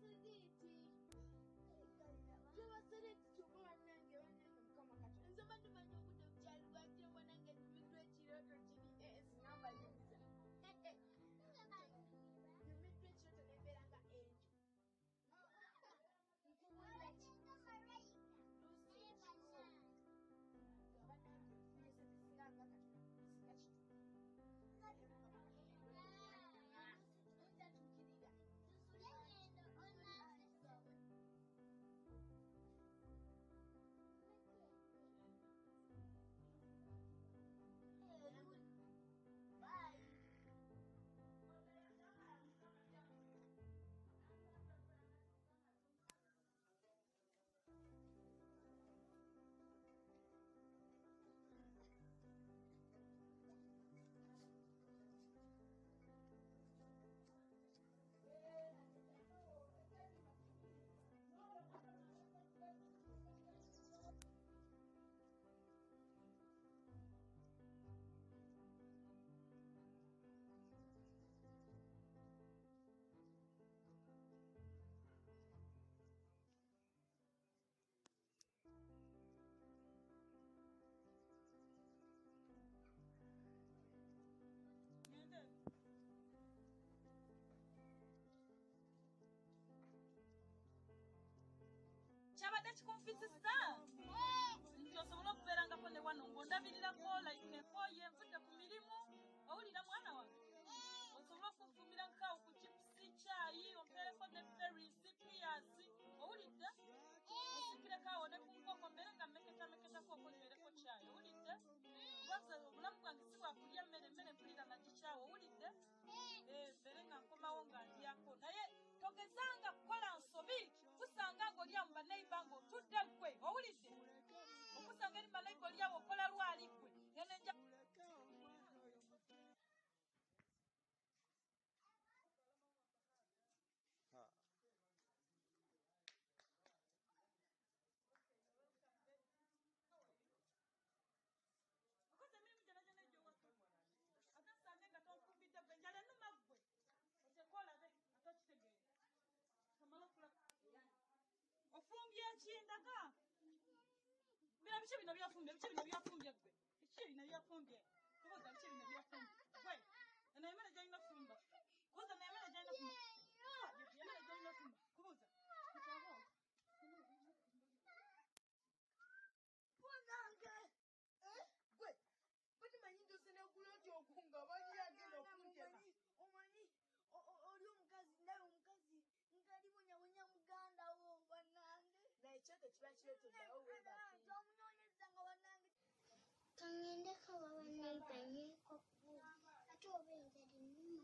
Chabadde kikunfizisa nti osobola okubeerangako ne wano ng'ondabirirako like enkooye nvudde ku mirimu owulira mwana wange osobola okunfumirako ku chipusi caayi ompeereko ne berries peas owulidde osikireko awo ne ku nkoko mbeere nga mmeketameketako okonywereko caayi owulidde kubanga obulamu bwange si bwakulya mmere mpulira nagikyawo owulidde mbeere nga nkomawo nga ndyako naye togezanga kukola nsobi kusanga ng'olya mu baneiba ng'otudde ggwe owulidde okusanga eri baneiba olyawo okola lwali ggwe nenenja okoze emirimu gyona egy'owaka ate nsange nga tonfumbidde ggwe enjala ennuma ggwe otekolabe atokitegeera kamala okula ofumbye ekindaga bira biki bino byafumbye biki bino byafumbye ggwe biki bino byafumbye kubuuza biki bino byafumbye ggwe eno emmere gyalina fumba kubuuza eno emmere gyalina fumba emmere gyalina fumba kubuuza kitabo bonange ggwe batimanyi nti osenegula oti okunga bali agenda okunteka omanyi oli omukazi ndaye omukazi ngalibonyabonya muganda wo bannange naye ekyoto kiba kiretoddawo omunoonyeza nga bannange kangendeko babanaibanyeeko ate oba enjala ennuma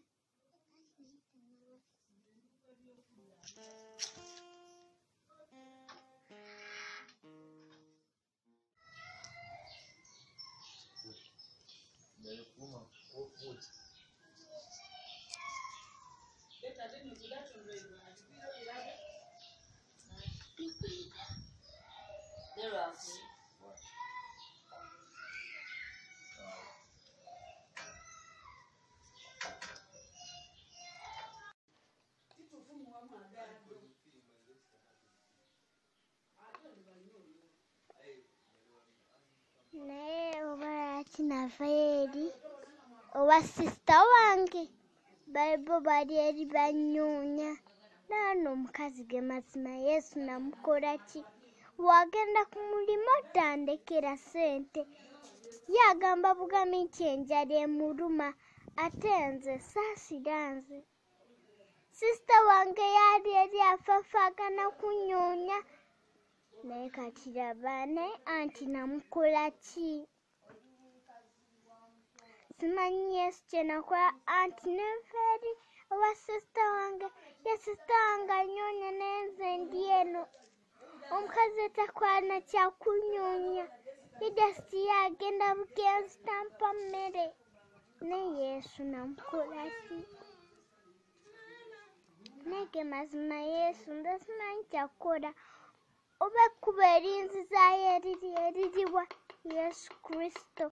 naye oba lwaki nava eri owa sisita wange baibo bali eri banyoonya naano omukazi ge mazima yesu namukola ki bwagenda ku mulimu otandekera ssente yagamba bugami nti enjala emuluma ate nze saasira nze sisita wange yali eri afafaagana kunyoonya naye kati laba naye anti namukola ki simanyi yesu kyenakola anti nenva eri owa sisita wange ye sisita wange anyoonya naye nze ndi eno omukazi etakwana kyakunyoonya idasiti yagenda bugenzi tampa mmere naye yesu namukola ki nege mazima yesu nze simanyi kyakukola oba ekkubo erinzizayo eririwa yesu kristo